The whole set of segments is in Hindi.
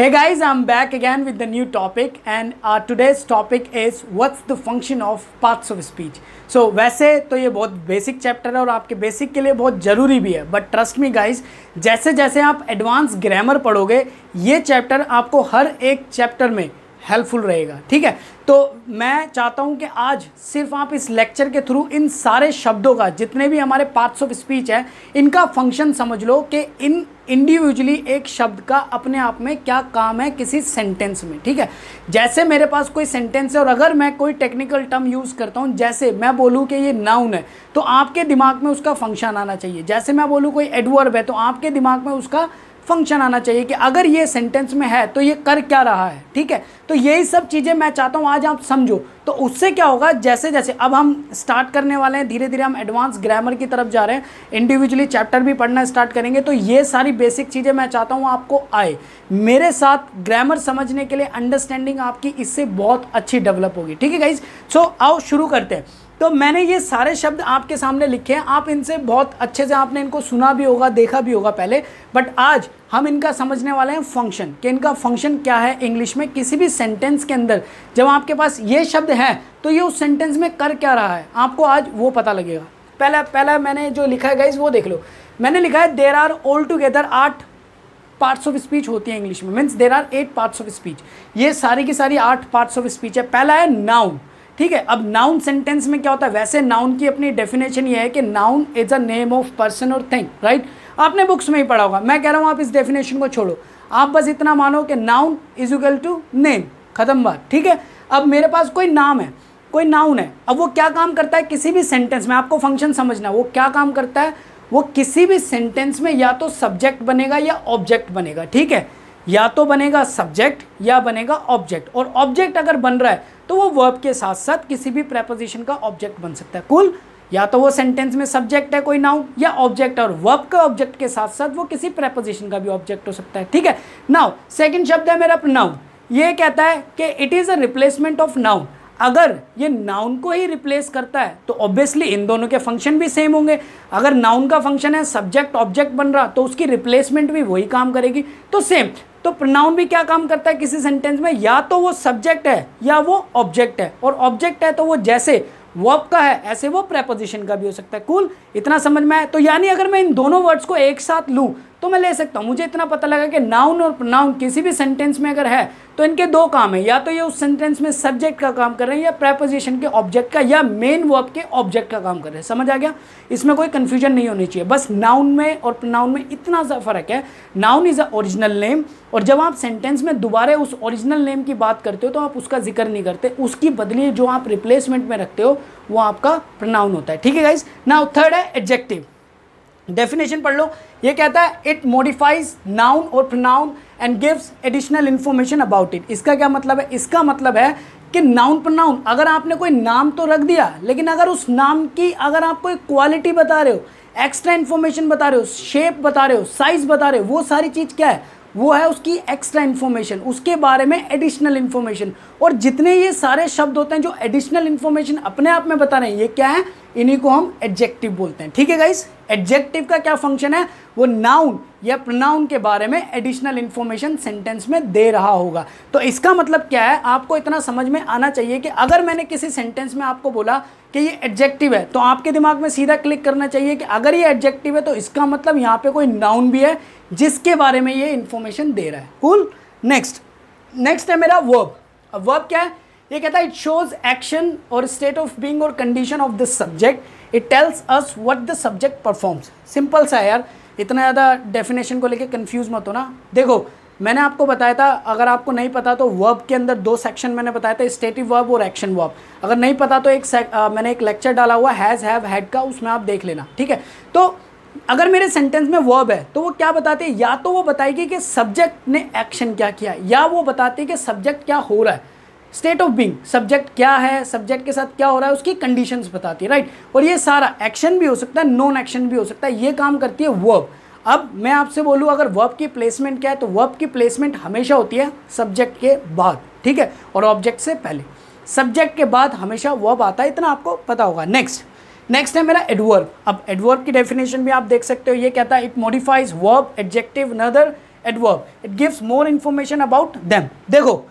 Hey guys, I'm back again with the new topic and today's topic is what's the function of parts of speech. So वैसे तो ये बहुत बेसिक चैप्टर है और आपके बेसिक के लिए बहुत ज़रूरी भी है, बट ट्रस्ट मी गाइस, जैसे जैसे आप एडवांस ग्रामर पढ़ोगे ये चैप्टर आपको हर एक चैप्टर में हेल्पफुल रहेगा। ठीक है, तो मैं चाहता हूं कि आज सिर्फ आप इस लेक्चर के थ्रू इन सारे शब्दों का, जितने भी हमारे पार्ट्स ऑफ स्पीच है, इनका फंक्शन समझ लो कि इन इंडिविजुअली एक शब्द का अपने आप में क्या काम है किसी सेंटेंस में। ठीक है, जैसे मेरे पास कोई सेंटेंस है और अगर मैं कोई टेक्निकल टर्म यूज़ करता हूँ, जैसे मैं बोलूँ कि ये नाउन है तो आपके दिमाग में उसका फंक्शन आना चाहिए। जैसे मैं बोलूँ कोई एडवर्ब है तो आपके दिमाग में उसका फंक्शन आना चाहिए कि अगर ये सेंटेंस में है तो ये कर क्या रहा है। ठीक है, तो यही सब चीज़ें मैं चाहता हूँ आज आप समझो। तो उससे क्या होगा, जैसे जैसे अब हम स्टार्ट करने वाले हैं, धीरे धीरे हम एडवांस ग्रामर की तरफ जा रहे हैं, इंडिविजुअली चैप्टर भी पढ़ना स्टार्ट करेंगे, तो ये सारी बेसिक चीज़ें मैं चाहता हूँ आपको आए। मेरे साथ ग्रामर समझने के लिए अंडरस्टैंडिंग आपकी इससे बहुत अच्छी डेवलप होगी। ठीक है गाइज, सो आओ शुरू करते हैं। तो मैंने ये सारे शब्द आपके सामने लिखे हैं, आप इनसे बहुत अच्छे से आपने इनको सुना भी होगा, देखा भी होगा पहले, बट आज हम इनका समझने वाले हैं फंक्शन, कि इनका फंक्शन क्या है इंग्लिश में। किसी भी सेंटेंस के अंदर जब आपके पास ये शब्द है तो ये उस सेंटेंस में कर क्या रहा है, आपको आज वो पता लगेगा। पहला मैंने जो लिखा है गाइज वो देख लो। मैंने लिखा है there are all together 8 parts of speech होती है इंग्लिश में, means there are 8 parts of speech. ये सारी की सारी 8 पार्ट्स ऑफ स्पीच है। पहला है नाउन। ठीक है, अब नाउन सेंटेंस में क्या होता है, वैसे नाउन की अपनी डेफिनेशन ये है कि noun is a name of person और थिंग, राइट। आपने बुक्स में ही पढ़ा होगा, मैं कह रहा हूँ आप इस डेफिनेशन को छोड़ो, आप बस इतना मानो कि noun is equal to name, खत्म बात। ठीक है, अब मेरे पास कोई नाम है, कोई नाउन है, अब वो क्या काम करता है किसी भी सेंटेंस में, आपको फंक्शन समझना, वो क्या काम करता है, वो किसी भी सेंटेंस में या तो सब्जेक्ट बनेगा या ऑब्जेक्ट बनेगा। ठीक है, या तो बनेगा सब्जेक्ट या बनेगा ऑब्जेक्ट, और ऑब्जेक्ट अगर बन रहा है तो वो वर्ब के साथ साथ किसी भी प्रेपोजिशन का ऑब्जेक्ट बन सकता है। कूल, या तो वो सेंटेंस में सब्जेक्ट है कोई नाउन या ऑब्जेक्ट, और वर्ब के ऑब्जेक्ट के साथ साथ वो किसी प्रेपोजिशन का भी ऑब्जेक्ट हो सकता है। ठीक है, नाउ सेकंड शब्द है मेरा प्रोनाउन। ये कहता है कि it is a replacement of noun. अगर ये नाउन को ही रिप्लेस करता है तो ऑब्वियसली इन दोनों के फंक्शन भी सेम होंगे। अगर नाउन का फंक्शन है सब्जेक्ट ऑब्जेक्ट बन रहा तो उसकी रिप्लेसमेंट भी वही काम करेगी, तो सेम। तो प्रोनाउन भी क्या काम करता है किसी सेंटेंस में, या तो वो सब्जेक्ट है या वो ऑब्जेक्ट है, और ऑब्जेक्ट है तो वो जैसे वर्ब का है ऐसे वो प्रेपोजिशन का भी हो सकता है। कूल, इतना समझ में आया। तो यानी अगर मैं इन दोनों वर्ड्स को एक साथ लूँ तो मैं ले सकता हूँ। मुझे इतना पता लगा कि नाउन और प्रोनाउन किसी भी सेंटेंस में अगर है तो इनके दो काम है, या तो ये उस सेंटेंस में सब्जेक्ट का काम कर रहे हैं या प्रेपोजिशन के ऑब्जेक्ट का या मेन वर्ब के ऑब्जेक्ट का काम कर रहे हैं। समझ आ गया, इसमें कोई कंफ्यूजन नहीं होनी चाहिए। बस नाउन में और प्रोनाउन में इतना सा फर्क है, noun is a original name, और जब आप सेंटेंस में दोबारा उस ओरिजिनल नेम की बात करते हो तो आप उसका जिक्र नहीं करते, उसकी बदले जो आप रिप्लेसमेंट में रखते हो वो आपका प्रोनाउन होता है। ठीक है गाइस, नाउ थर्ड है एडजेक्टिव। डेफिनेशन पढ़ लो। ये कहता है इट मॉडिफाइज नाउन और pronoun and gives additional information about it. इसका क्या मतलब है, इसका मतलब है कि नाउन प्रोनाउन, अगर आपने कोई नाम तो रख दिया, लेकिन अगर उस नाम की अगर आप कोई क्वालिटी बता रहे हो, एक्स्ट्रा इंफॉर्मेशन बता रहे हो, शेप बता रहे हो, साइज बता रहे हो, वो सारी चीज़ क्या है, वो है उसकी एक्स्ट्रा इन्फॉर्मेशन, उसके बारे में एडिशनल इन्फॉर्मेशन। और जितने ये सारे शब्द होते हैं जो एडिशनल इन्फॉर्मेशन अपने आप में बता रहे हैं, ये क्या है, इन्हीं को हम एडजेक्टिव बोलते हैं। ठीक है गाइस, एडजेक्टिव का क्या फंक्शन है, वो नाउन या प्रोनाउन के बारे में एडिशनल इन्फॉर्मेशन सेंटेंस में दे रहा होगा। तो इसका मतलब क्या है, आपको इतना समझ में आना चाहिए कि अगर मैंने किसी सेंटेंस में आपको बोला कि ये एडजेक्टिव है तो आपके दिमाग में सीधा क्लिक करना चाहिए कि अगर ये एडजेक्टिव है तो इसका मतलब यहाँ पे कोई नाउन भी है जिसके बारे में ये इन्फॉर्मेशन दे रहा है। कूल, नेक्स्ट है मेरा वर्ब। अब वर्ब क्या है, ये कहता है इट शोज एक्शन और स्टेट ऑफ बीइंग और condition of the subject, it tells us what the subject performs. Simple सा है यार, इतना ज़्यादा डेफिनेशन को लेके कंफ्यूज मत हो ना। देखो मैंने आपको बताया था, अगर आपको नहीं पता तो वर्ब के अंदर 2 सेक्शन मैंने बताया था, स्टेटिव वर्ब और एक्शन वर्ब। अगर नहीं पता तो मैंने एक लेक्चर डाला हुआ हैज़ हैव हैड का, उसमें आप देख लेना। ठीक है, तो अगर मेरे सेंटेंस में वर्ब है तो वो क्या बताते हैं, या तो वो बताएगी कि सब्जेक्ट ने एक्शन क्या किया, या वो बताते हैं कि सब्जेक्ट क्या हो रहा है, स्टेट ऑफ बीइंग, सब्जेक्ट क्या है, सब्जेक्ट के साथ क्या हो रहा है, उसकी कंडीशंस बताती है, राइट। और ये सारा एक्शन भी हो सकता है, नॉन एक्शन भी हो सकता है, ये काम करती है वर्ब। अब मैं आपसे बोलूँ अगर वर्ब की प्लेसमेंट क्या है, तो वर्ब की प्लेसमेंट हमेशा होती है सब्जेक्ट के बाद, ठीक है, और ऑब्जेक्ट से पहले। सब्जेक्ट के बाद हमेशा वर्ब आता है, इतना आपको पता होगा। नेक्स्ट है मेरा एडवर्ब। अब एडवर्ब की डेफिनेशन भी आप देख सकते हो, ये कहता है it modifies verb adjective another adverb, it gives more information about them. देखो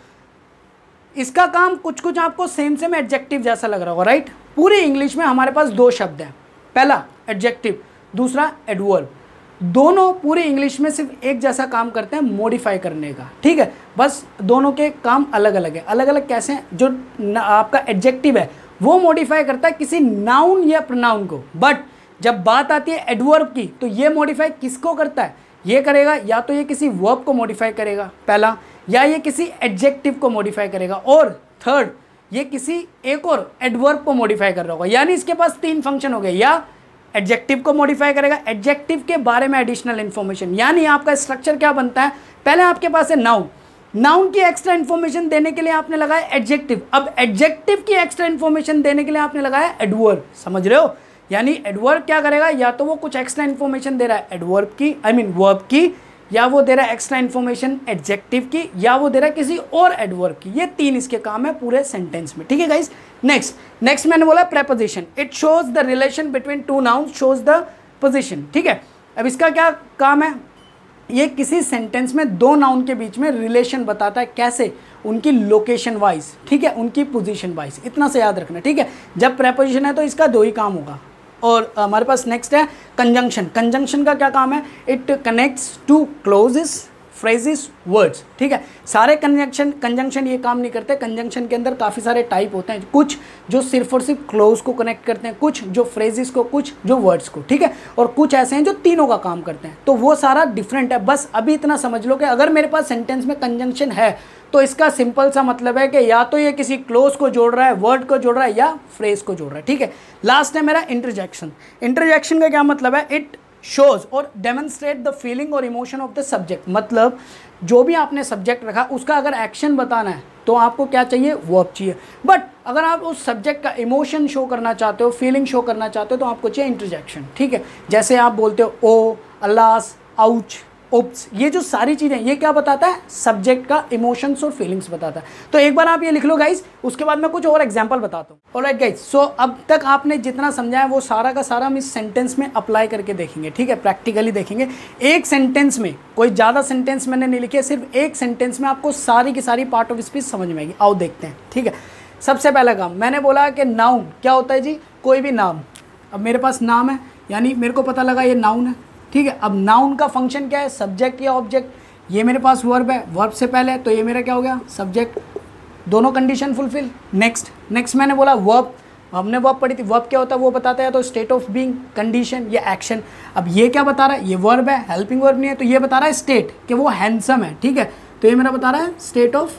इसका काम कुछ कुछ आपको सेम सेम एडजेक्टिव जैसा लग रहा होगा, राइट। पूरी इंग्लिश में हमारे पास दो शब्द हैं, पहला एडजेक्टिव, दूसरा एडवर्ब। दोनों पूरी इंग्लिश में सिर्फ एक जैसा काम करते हैं, मॉडिफाई करने का, ठीक है। बस दोनों के काम अलग अलग है। अलग अलग कैसे हैं? जो आपका एडजेक्टिव है वो मॉडिफाई करता है किसी नाउन या प्रोनाउन को, बट जब बात आती है एडवर्ब की तो ये मॉडिफाई किसको करता है? ये करेगा या तो ये किसी वर्ब को मॉडिफाई करेगा पहला, या ये किसी एडजेक्टिव को मॉडिफाई करेगा, और थर्ड ये किसी एक और एडवर्ब को मॉडिफाई कर रहा होगा। यानी इसके पास तीन फंक्शन हो गए, या एडजेक्टिव को मॉडिफाई करेगा, एडजेक्टिव के बारे में एडिशनल इन्फॉर्मेशन। यानी आपका स्ट्रक्चर क्या बनता है? पहले आपके पास है नाउन, नाउन की एक्स्ट्रा इन्फॉर्मेशन देने के लिए आपने लगाया एडजेक्टिव, अब एडजेक्टिव की एक्स्ट्रा इन्फॉर्मेशन देने के लिए आपने लगाया एडवर्ब। समझ रहे हो? यानी एडवर्ब क्या करेगा? या तो वो कुछ एक्स्ट्रा इन्फॉर्मेशन दे रहा है एडवर्ब की, वर्ब की, या वो दे रहा है एक्स्ट्रा इन्फॉर्मेशन एडजेक्टिव की, या वो दे रहा है किसी और एडवर्ब की। ये तीन इसके काम है पूरे सेंटेंस में, ठीक है गाइस। नेक्स्ट मैंने बोला preposition, it shows the relation between two nouns, shows the position, ठीक है। अब इसका क्या काम है? ये किसी सेंटेंस में दो नाउन के बीच में रिलेशन बताता है, कैसे? उनकी लोकेशन वाइज, ठीक है, उनकी पोजीशन वाइज। इतना से याद रखना, ठीक है। जब प्रेपोजिशन है तो इसका दो ही काम होगा। और हमारे पास नेक्स्ट है कंजंक्शन। कंजंक्शन का क्या काम है? It connects two clauses, phrases, words, ठीक है। सारे कंजंक्शन ये काम नहीं करते। कंजंक्शन के अंदर काफ़ी सारे टाइप होते हैं, कुछ जो सिर्फ और सिर्फ क्लोज को कनेक्ट करते हैं, कुछ जो फ्रेजेस को, कुछ जो वर्ड्स को, ठीक है, और कुछ ऐसे हैं जो तीनों का काम करते हैं। तो वो सारा डिफरेंट है। बस अभी इतना समझ लो कि अगर मेरे पास सेंटेंस में कंजंक्शन है तो इसका सिंपल सा मतलब है कि या तो ये किसी क्लोज को जोड़ रहा है, वर्ड को जोड़ रहा है, या फ्रेज को जोड़ रहा है, ठीक है। लास्ट है मेरा इंटरजेक्शन। इंटरजेक्शन का क्या मतलब है? इट शोज और डेमोन्स्ट्रेट द फीलिंग और इमोशन ऑफ द सब्जेक्ट। मतलब जो भी आपने सब्जेक्ट रखा उसका अगर एक्शन बताना है तो आपको क्या चाहिए? वर्ब चाहिए। बट अगर आप उस सब्जेक्ट का इमोशन शो करना चाहते हो, फीलिंग शो करना चाहते हो, तो आपको चाहिए इंटरजेक्शन, ठीक है। जैसे आप बोलते हो ओ, अल्लास, आउच, ओप्स, ये जो सारी चीज़ें, ये क्या बताता है? सब्जेक्ट का इमोशंस और फीलिंग्स बताता है। तो एक बार आप ये लिख लो गाइस, उसके बाद मैं कुछ और एग्जांपल बताता हूँ। ऑलराइट गाइस, सो अब तक आपने जितना समझा है वो सारा का सारा हम इस सेंटेंस में अप्लाई करके देखेंगे, ठीक है, प्रैक्टिकली देखेंगे। एक सेंटेंस में, कोई ज़्यादा सेंटेंस मैंने नहीं लिखे, सिर्फ एक सेंटेंस में आपको सारी की सारी पार्ट ऑफ स्पीच समझ में आएगी। आओ देखते हैं, ठीक है। सबसे पहला काम मैंने बोला कि नाउन क्या होता है जी? कोई भी नाम। अब मेरे पास नाम है, यानी मेरे को पता लगा ये नाउन है, ठीक है। अब नाउन का फंक्शन क्या है? सब्जेक्ट या ऑब्जेक्ट। ये मेरे पास वर्ब है, वर्ब से पहले, तो ये मेरा क्या हो गया? सब्जेक्ट। दोनों कंडीशन फुलफिल। नेक्स्ट मैंने बोला वर्ब। हमने वर्ब पढ़ी थी, वर्ब क्या होता है वो बताता है, तो स्टेट ऑफ बीइंग, कंडीशन या एक्शन। अब ये क्या बता रहा है? ये वर्ब है, हेल्पिंग वर्ब नहीं है, तो ये बता रहा है स्टेट, कि वो हैंडसम है, ठीक है। तो ये मेरा बता रहा है स्टेट ऑफ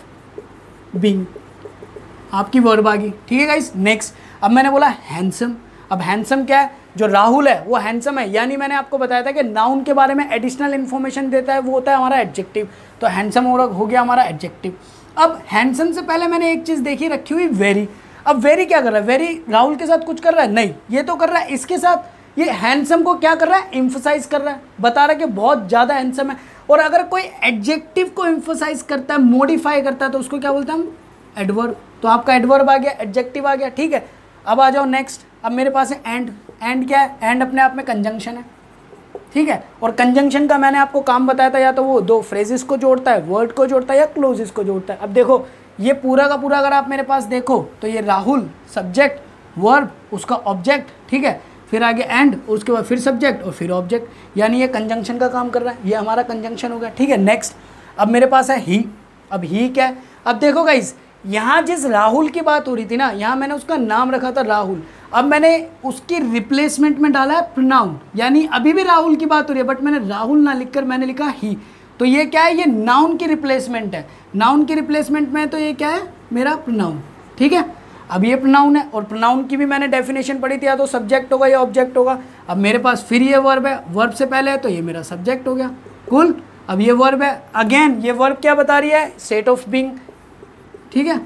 बीइंग, आपकी वर्ब आ गई, ठीक है गाइस। नेक्स्ट अब मैंने बोला हैंडसम। अब हैंडसम क्या है? जो राहुल है वो हैंडसम है, यानी मैंने आपको बताया था कि नाउन के बारे में एडिशनल इन्फॉर्मेशन देता है, वो होता है हमारा एडजेक्टिव। तो हैंडसम हो गया हमारा एडजेक्टिव। अब हैंडसम से पहले मैंने एक चीज़ देखी रखी हुई, वेरी। अब वेरी क्या कर रहा है? वेरी राहुल के साथ कुछ कर रहा है? नहीं, ये तो कर रहा है इसके साथ। ये हैंडसम को क्या कर रहा है? एम्फसाइज कर रहा है, बता रहा है कि बहुत ज़्यादा हैंडसम है। और अगर कोई एडजेक्टिव को एम्फसाइज करता है, मॉडिफाई करता है, तो उसको क्या बोलते हैं हम? एडवर्ब। तो आपका एडवर्ब आ गया, एडजेक्टिव आ गया, ठीक है। अब आ जाओ नेक्स्ट। अब मेरे पास है एंड। एंड क्या है? एंड अपने आप में कंजंक्शन है, ठीक है। और कंजंक्शन का मैंने आपको काम बताया था, या तो वो दो फ्रेजेस को जोड़ता है, वर्ड को जोड़ता है, या क्लोजेस को जोड़ता है। अब देखो ये पूरा का पूरा अगर आप मेरे पास देखो तो ये राहुल सब्जेक्ट, वर्ब, उसका ऑब्जेक्ट, ठीक है, फिर आगे एंड, उसके बाद फिर सब्जेक्ट और फिर ऑब्जेक्ट, यानी ये कंजंक्शन का काम कर रहा है। ये हमारा कंजंक्शन हो गया, ठीक है। नेक्स्ट अब मेरे पास है ही। अब ही क्या है? अब देखो गाइस, यहाँ जिस राहुल की बात हो रही थी ना, यहाँ मैंने उसका नाम रखा था राहुल। अब मैंने उसकी रिप्लेसमेंट में डाला है प्रोनाउन, यानी अभी भी राहुल की बात हो रही है, बट मैंने राहुल ना लिखकर मैंने लिखा ही। तो ये क्या है? ये नाउन की रिप्लेसमेंट है। नाउन की रिप्लेसमेंट में तो ये क्या है? मेरा प्रोनाउन, ठीक है। अब ये प्रोनाउन है, और प्रोनाउन की भी मैंने डेफिनेशन पढ़ी थी, या तो सब्जेक्ट होगा या ऑब्जेक्ट होगा। अब मेरे पास फिर ये वर्ब है, वर्ब से पहले है, तो ये मेरा सब्जेक्ट हो गया। कूल। अब ये वर्ब है, अगेन ये वर्ब क्या बता रही है? स्टेट ऑफ बीइंग, ठीक है,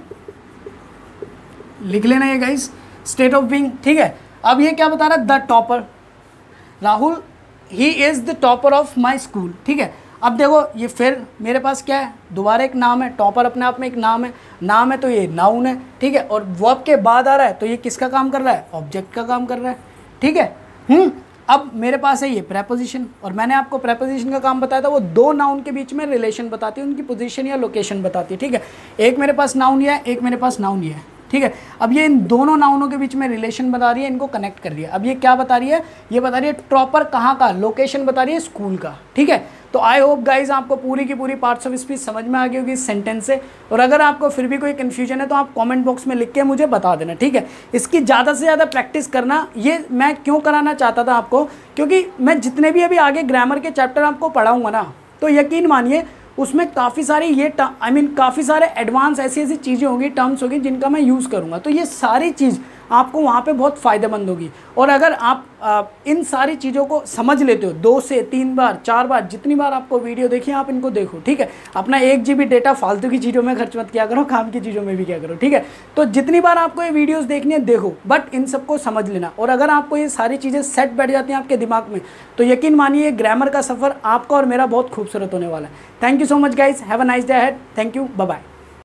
लिख लेना ये गाइस, स्टेट ऑफ बीइंग, ठीक है। अब ये क्या बता रहा है? The topper. Rahul he is the topper of my school, ठीक है। अब देखो ये फिर मेरे पास क्या है? दोबारा एक नाम है, टॉपर अपने आप में एक नाम है, तो ये नाउन है, ठीक है। और वर्ब के बाद आ रहा है, तो ये किसका काम कर रहा है? ऑब्जेक्ट का काम कर रहा है, ठीक है। अब मेरे पास है ये प्रेपोजिशन, और मैंने आपको प्रेपोजिशन का काम बताया था, वो दो नाउन के बीच में रिलेशन बताती है, उनकी पोजीशन या लोकेशन बताती है, ठीक है। एक मेरे पास नाउन ये है, एक मेरे पास नाउन ये है, ठीक है। अब ये इन दोनों नाउनों के बीच में रिलेशन बता रही है, इनको कनेक्ट कर रही है। अब ये क्या बता रही है, ये बता रही है प्रॉपर कहाँ का, लोकेशन बता रही है स्कूल का, ठीक है। तो आई होप गाइज आपको पूरी की पूरी पार्ट्स ऑफ स्पीच समझ में आ गई होगी इस सेंटेंस से, और अगर आपको फिर भी कोई कन्फ्यूजन है तो आप कमेंट बॉक्स में लिख के मुझे बता देना, ठीक है। इसकी ज़्यादा से ज़्यादा प्रैक्टिस करना, ये मैं क्यों कराना चाहता था आपको, क्योंकि मैं जितने भी अभी आगे ग्रामर के चैप्टर आपको पढ़ाऊँगा ना, तो यकीन मानिए उसमें काफ़ी सारी ये काफ़ी सारे एडवांस ऐसी ऐसी चीज़ें होंगी, टर्म्स होगी जिनका मैं यूज़ करूँगा, तो ये सारी चीज़ आपको वहाँ पे बहुत फ़ायदेमंद होगी। और अगर आप इन सारी चीज़ों को समझ लेते हो 2 से 3 बार 4 बार, जितनी बार आपको वीडियो देखिए आप इनको देखो, ठीक है। अपना 1 GB डेटा फालतू की चीज़ों में खर्च मत किया करो, काम की चीज़ों में भी क्या करो, ठीक है। तो जितनी बार आपको ये वीडियोस देखनी है देखो, बट इन सबको समझ लेना, और अगर आपको ये सारी चीज़ें सेट बैठ जाती हैं आपके दिमाग में, तो यकीन मानिए ग्रामर का सफ़र आपका और मेरा बहुत खूबसूरत होने वाला है। Thank you so much guys, have a nice day ahead, thank you, bye bye.